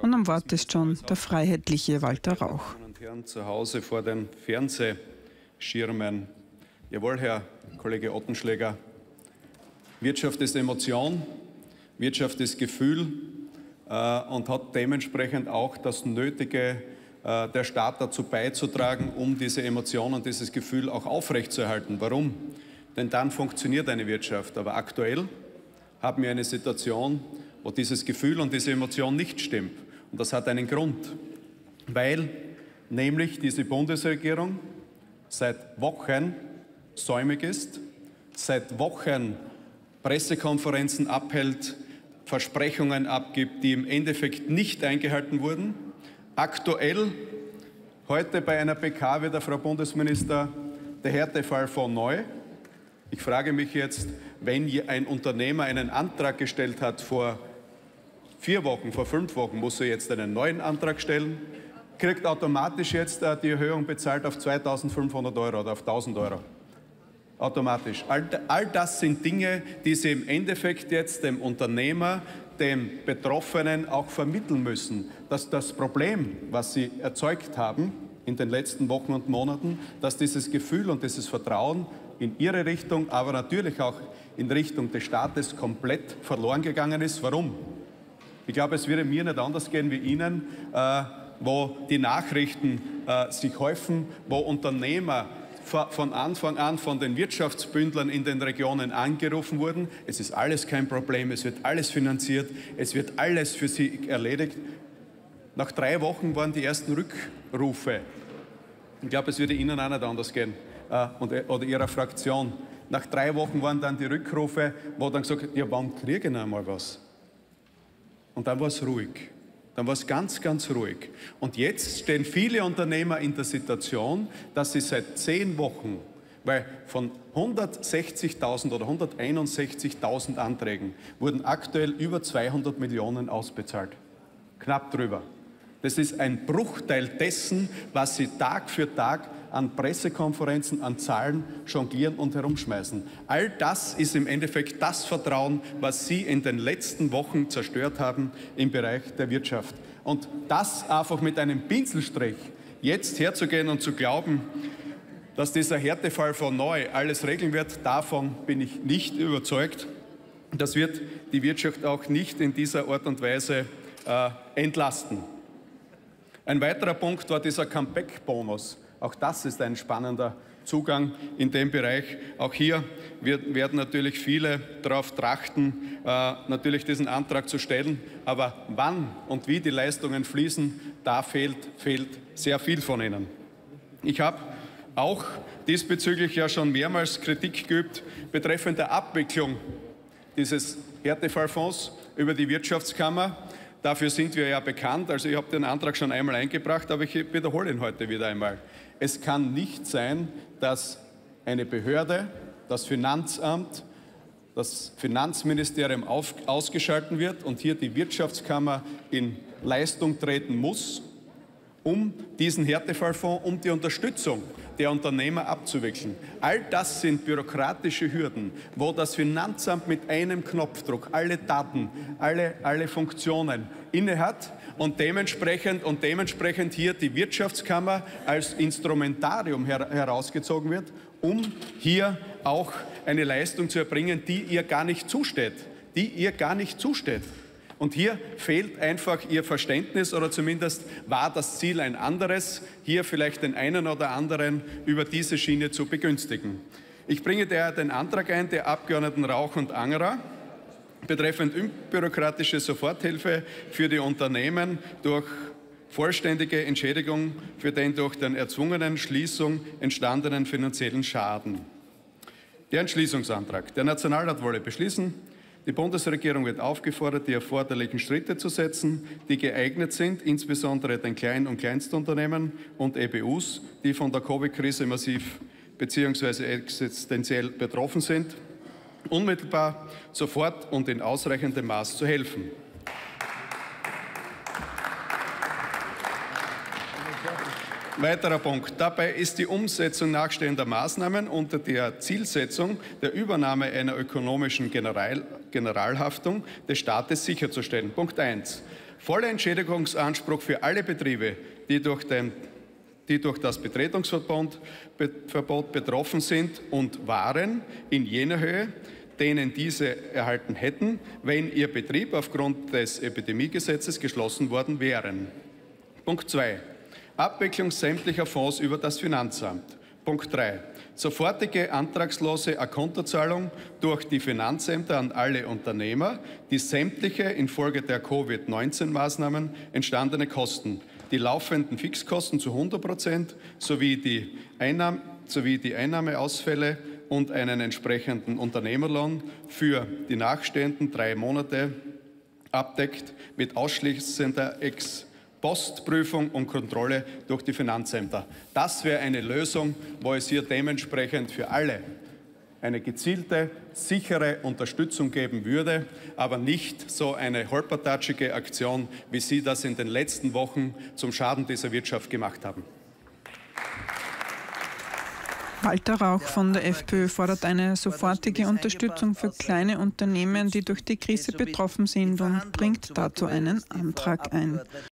Und am Wort ist schon der freiheitliche Walter Rauch. Meine Damen und Herren, zu Hause vor den Fernsehschirmen. Jawohl, Herr Kollege Ottenschläger, Wirtschaft ist Emotion, Wirtschaft ist Gefühl und hat dementsprechend auch das Nötige, der Staat dazu beizutragen, um diese Emotion und dieses Gefühl auch aufrechtzuerhalten. Warum? Denn dann funktioniert eine Wirtschaft. Aber aktuell haben wir eine Situation, wo dieses Gefühl und diese Emotion nicht stimmt. Und das hat einen Grund, weil nämlich diese Bundesregierung seit Wochen säumig ist, seit Wochen Pressekonferenzen abhält, Versprechungen abgibt, die im Endeffekt nicht eingehalten wurden. Aktuell, heute bei einer PK wird der Frau Bundesminister der Härtefall von neu. Ich frage mich jetzt, wenn ein Unternehmer einen Antrag gestellt hat vor 4 Wochen, vor 5 Wochen, muss er jetzt einen neuen Antrag stellen, kriegt automatisch jetzt die Erhöhung bezahlt auf 2.500 € oder auf 1.000 €. Automatisch. All das sind Dinge, die Sie im Endeffekt jetzt dem Unternehmer, dem Betroffenen auch vermitteln müssen, dass das Problem, was Sie erzeugt haben in den letzten Wochen und Monaten, dass dieses Gefühl und dieses Vertrauen in Ihre Richtung, aber natürlich auch in Richtung des Staates komplett verloren gegangen ist. Warum? Ich glaube, es würde mir nicht anders gehen wie Ihnen, wo die Nachrichten sich häufen, wo Unternehmer von Anfang an von den Wirtschaftsbündlern in den Regionen angerufen wurden. Es ist alles kein Problem, es wird alles finanziert, es wird alles für sie erledigt. Nach 3 Wochen waren die ersten Rückrufe. Ich glaube, es würde Ihnen auch nicht anders gehen oder Ihrer Fraktion. Nach 3 Wochen waren dann die Rückrufe, wo dann gesagt wird, ja, wann kriegen wir einmal was? Und dann war es ruhig. Dann war es ganz, ganz ruhig. Und jetzt stehen viele Unternehmer in der Situation, dass sie seit 10 Wochen, weil von 160.000 oder 161.000 Anträgen wurden aktuell über 200 Millionen ausbezahlt. Knapp drüber. Das ist ein Bruchteil dessen, was sie Tag für Tag an Pressekonferenzen, an Zahlen jonglieren und herumschmeißen. All das ist im Endeffekt das Vertrauen, was Sie in den letzten Wochen zerstört haben im Bereich der Wirtschaft. Und das einfach mit einem Pinselstrich jetzt herzugehen und zu glauben, dass dieser Härtefall von neu alles regeln wird, davon bin ich nicht überzeugt. Das wird die Wirtschaft auch nicht in dieser Art und Weise entlasten. Ein weiterer Punkt war dieser Comeback-Bonus. Auch das ist ein spannender Zugang in dem Bereich. Auch hier werden natürlich viele darauf trachten, natürlich diesen Antrag zu stellen. Aber wann und wie die Leistungen fließen, da fehlt sehr viel von ihnen. Ich habe auch diesbezüglich ja schon mehrmals Kritik geübt betreffend der Abwicklung dieses Härtefallfonds über die Wirtschaftskammer. Dafür sind wir ja bekannt. Also ich habe den Antrag schon einmal eingebracht, aber ich wiederhole ihn heute wieder einmal. Es kann nicht sein, dass eine Behörde, das Finanzamt, das Finanzministerium ausgeschaltet wird und hier die Wirtschaftskammer in Leistung treten muss, um diesen Härtefallfonds, um die Unterstützung der Unternehmer abzuwickeln. All das sind bürokratische Hürden, wo das Finanzamt mit einem Knopfdruck alle Daten, alle Funktionen innehat und dementsprechend hier die Wirtschaftskammer als Instrumentarium herausgezogen wird, um hier auch eine Leistung zu erbringen, die ihr gar nicht zusteht. Und hier fehlt einfach Ihr Verständnis oder zumindest war das Ziel ein anderes, hier vielleicht den einen oder anderen über diese Schiene zu begünstigen. Ich bringe daher den Antrag ein der Abgeordneten Rauch und Angerer betreffend unbürokratische Soforthilfe für die Unternehmen durch vollständige Entschädigung für den durch den erzwungenen Schließung entstandenen finanziellen Schaden. Der Entschließungsantrag. Der Nationalrat wolle beschließen, die Bundesregierung wird aufgefordert, die erforderlichen Schritte zu setzen, die geeignet sind, insbesondere den Klein- und Kleinstunternehmen und EBUs, die von der Covid-Krise massiv bzw. existenziell betroffen sind, unmittelbar, sofort und in ausreichendem Maß zu helfen. Weiterer Punkt. Dabei ist die Umsetzung nachstehender Maßnahmen unter der Zielsetzung der Übernahme einer ökonomischen Generalhaftung des Staates sicherzustellen. Punkt 1. Voller Entschädigungsanspruch für alle Betriebe, die durch das Betretungsverbot betroffen sind und waren, in jener Höhe, denen diese erhalten hätten, wenn ihr Betrieb aufgrund des Epidemiegesetzes geschlossen worden wären. Punkt 2. Abwicklung sämtlicher Fonds über das Finanzamt. Punkt 3. Sofortige antragslose A-Kontozahlung durch die Finanzämter an alle Unternehmer, die sämtliche infolge der Covid-19-Maßnahmen entstandene Kosten, die laufenden Fixkosten zu 100% sowie die Einnahmeausfälle und einen entsprechenden Unternehmerlohn für die nachstehenden 3 Monate abdeckt mit ausschließender Ex-Post-Prüfung und Kontrolle durch die Finanzämter. Das wäre eine Lösung, wo es hier dementsprechend für alle eine gezielte, sichere Unterstützung geben würde, aber nicht so eine holpertatschige Aktion, wie Sie das in den letzten Wochen zum Schaden dieser Wirtschaft gemacht haben. Walter Rauch von der FPÖ fordert eine sofortige Unterstützung für kleine Unternehmen, die durch die Krise betroffen sind, und bringt dazu einen Antrag ein.